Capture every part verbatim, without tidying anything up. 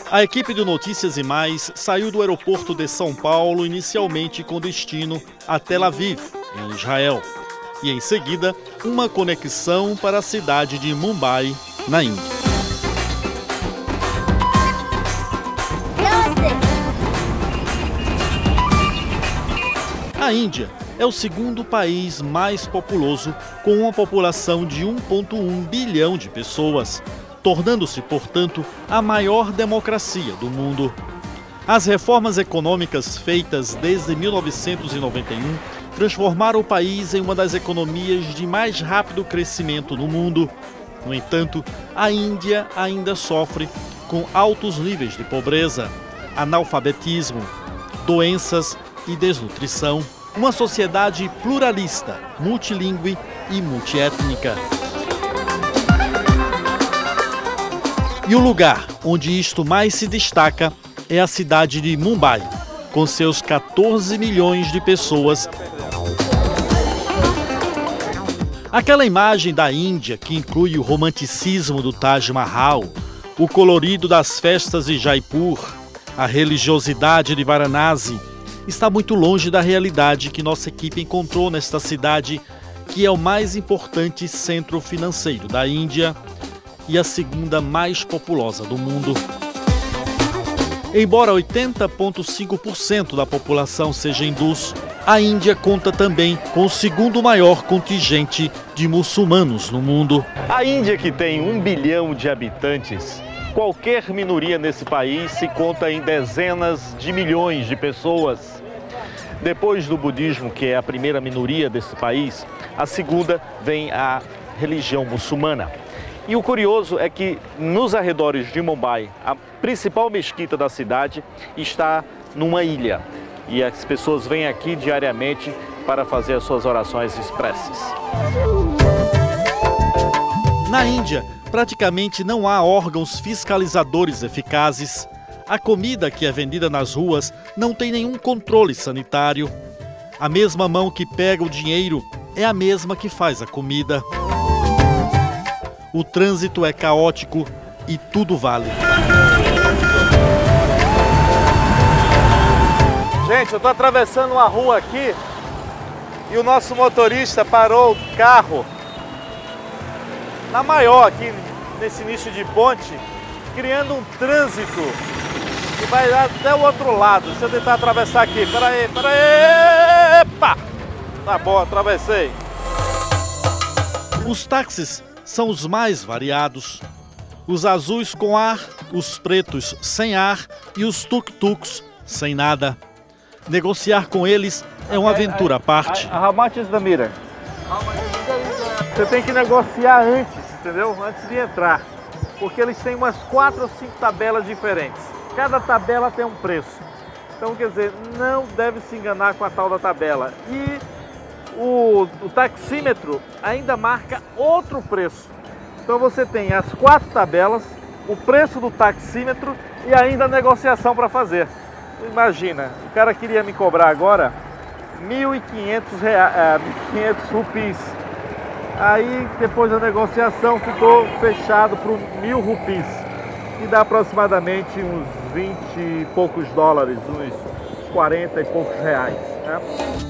A equipe do Notícias e Mais saiu do aeroporto de São Paulo, inicialmente com destino a Tel Aviv, em Israel, e em seguida uma conexão para a cidade de Mumbai, na Índia. A Índia é o segundo país mais populoso, com uma população de um vírgula um bilhão de pessoas, tornando-se, portanto, a maior democracia do mundo. As reformas econômicas feitas desde mil novecentos e noventa e um transformaram o país em uma das economias de mais rápido crescimento no mundo. No entanto, a Índia ainda sofre com altos níveis de pobreza, analfabetismo, doenças e desnutrição. Uma sociedade pluralista, multilingüe e multiétnica. E o lugar onde isto mais se destaca é a cidade de Mumbai, com seus quatorze milhões de pessoas. Aquela imagem da Índia que inclui o romanticismo do Taj Mahal, o colorido das festas de Jaipur, a religiosidade de Varanasi, está muito longe da realidade que nossa equipe encontrou nesta cidade, que é o mais importante centro financeiro da Índia e a segunda mais populosa do mundo. Embora oitenta vírgula cinco por cento da população seja hindus, a Índia conta também com o segundo maior contingente de muçulmanos no mundo. A Índia, que tem um bilhão de habitantes, qualquer minoria nesse país se conta em dezenas de milhões de pessoas. Depois do budismo, que é a primeira minoria desse país, a segunda vem a religião muçulmana. E o curioso é que nos arredores de Mumbai, a principal mesquita da cidade está numa ilha. E as pessoas vêm aqui diariamente para fazer as suas orações expressas. Na Índia, praticamente não há órgãos fiscalizadores eficazes. A comida que é vendida nas ruas não tem nenhum controle sanitário. A mesma mão que pega o dinheiro é a mesma que faz a comida. O trânsito é caótico e tudo vale. Gente, eu estou atravessando uma rua aqui e o nosso motorista parou o carro na maior aqui, nesse início de ponte, criando um trânsito que vai até o outro lado. Deixa eu tentar atravessar aqui. Pera aí, pera aí. Epa! Tá bom, atravessei. Os táxis são os mais variados. Os azuis com ar, os pretos sem ar e os tuk-tuks sem nada. Negociar com eles é uma aventura à parte. How much is the meter? Você tem que negociar antes, entendeu? Antes de entrar. Porque eles têm umas quatro ou cinco tabelas diferentes. Cada tabela tem um preço. Então, quer dizer, não deve se enganar com a tal da tabela. E o, o taxímetro ainda marca outro preço. Então você tem as quatro tabelas, o preço do taxímetro e ainda a negociação para fazer. Imagina, o cara queria me cobrar agora mil e quinhentos rupees. Aí depois da negociação ficou fechado por mil rupees. E dá aproximadamente uns vinte e poucos dólares, uns quarenta e poucos reais, né?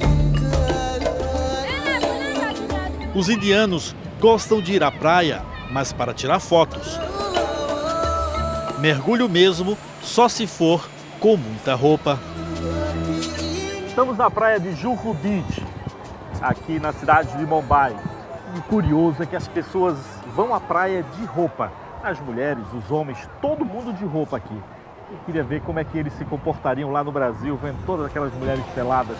Os indianos gostam de ir à praia, mas para tirar fotos. Mergulho mesmo só se for com muita roupa. Estamos na praia de Juhu Beach, aqui na cidade de Mumbai. E o curioso é que as pessoas vão à praia de roupa. As mulheres, os homens, todo mundo de roupa aqui. Eu queria ver como é que eles se comportariam lá no Brasil, vendo todas aquelas mulheres peladas.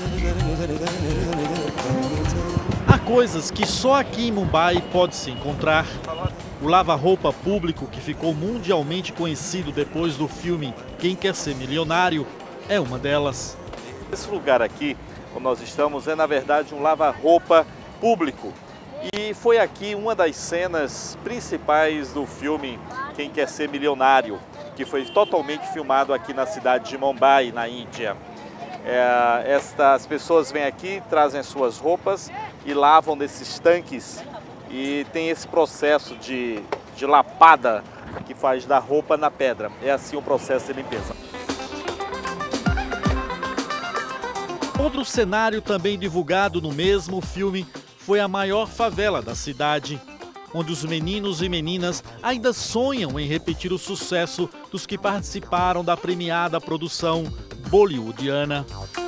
Há coisas que só aqui em Mumbai pode se encontrar. O lava-roupa público, que ficou mundialmente conhecido depois do filme Quem Quer Ser Milionário, é uma delas. Esse lugar aqui, onde nós estamos, é na verdade um lava-roupa público. E foi aqui uma das cenas principais do filme Quem Quer Ser Milionário, que foi totalmente filmado aqui na cidade de Mumbai, na Índia. É, estas pessoas vêm aqui, trazem as suas roupas e lavam nesses tanques. E tem esse processo de, de lapada que faz da roupa na pedra. É assim o processo de limpeza. Outro cenário também divulgado no mesmo filme foi a maior favela da cidade, onde os meninos e meninas ainda sonham em repetir o sucesso dos que participaram da premiada produção bollywoodiana.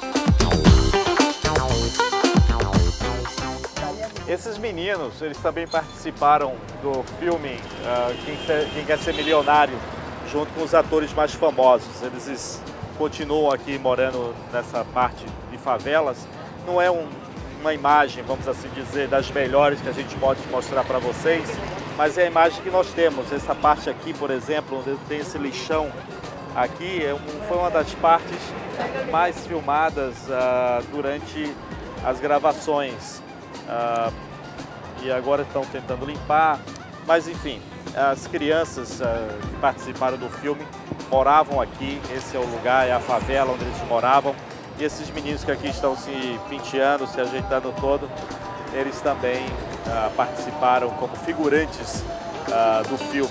Esses meninos, eles também participaram do filme uh, Quem, Quem Quer Ser Milionário, junto com os atores mais famosos. Eles continuam aqui morando nessa parte de favelas. Não é um, uma imagem, vamos assim dizer, das melhores que a gente pode mostrar para vocês, mas é a imagem que nós temos. Essa parte aqui, por exemplo, onde tem esse lixão aqui, é um, foi uma das partes mais filmadas uh, durante as gravações. Uh, e agora estão tentando limpar, mas enfim, as crianças uh, que participaram do filme moravam aqui. Esse é o lugar, é a favela onde eles moravam, e esses meninos que aqui estão se penteando, se ajeitando todo, eles também uh, participaram como figurantes uh, do filme.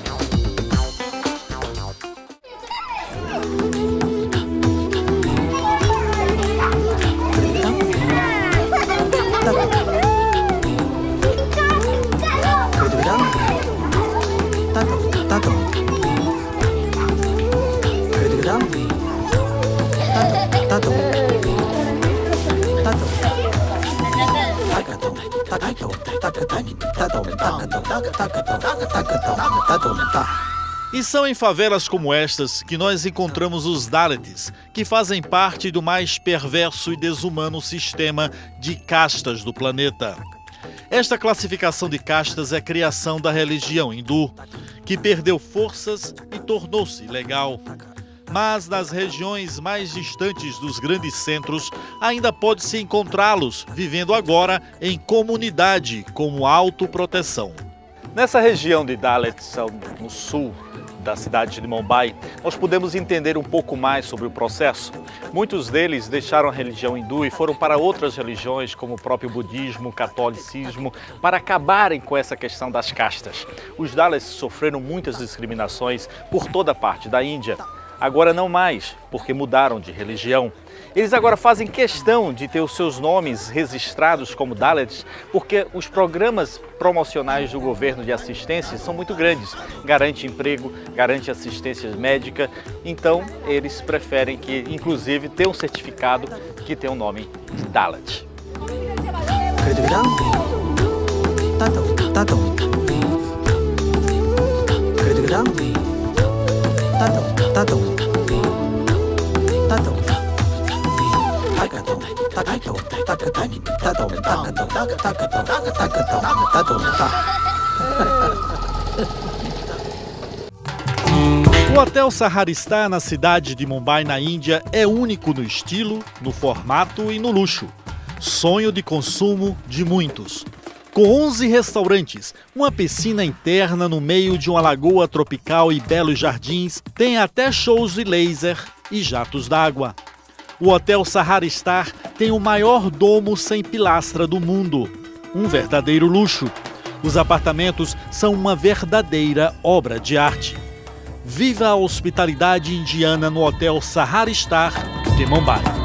E são em favelas como estas que nós encontramos os Dalits, que fazem parte do mais perverso e desumano sistema de castas do planeta. Esta classificação de castas é criação da religião hindu, que perdeu forças e tornou-se ilegal. Mas nas regiões mais distantes dos grandes centros, ainda pode-se encontrá-los, vivendo agora em comunidade, como autoproteção. Nessa região de Dalits, no sul da cidade de Mumbai, nós podemos entender um pouco mais sobre o processo. Muitos deles deixaram a religião hindu e foram para outras religiões, como o próprio budismo, o catolicismo, para acabarem com essa questão das castas. Os Dalits sofreram muitas discriminações por toda a parte da Índia. Agora não mais, porque mudaram de religião. Eles agora fazem questão de ter os seus nomes registrados como Dalits, porque os programas promocionais do governo de assistência são muito grandes. Garante emprego, garante assistência médica, então eles preferem que, inclusive, ter um certificado que tem o nome de Dalit. O Hotel Saharistar, na cidade de Mumbai, na Índia, é único no estilo, no formato e no luxo. Sonho de consumo de muitos. Com onze restaurantes, uma piscina interna no meio de uma lagoa tropical e belos jardins, tem até shows de laser e jatos d'água. O Hotel Saharistar tem o maior domo sem pilastra do mundo. Um verdadeiro luxo. Os apartamentos são uma verdadeira obra de arte. Viva a hospitalidade indiana no Hotel Saharistar de Mumbai.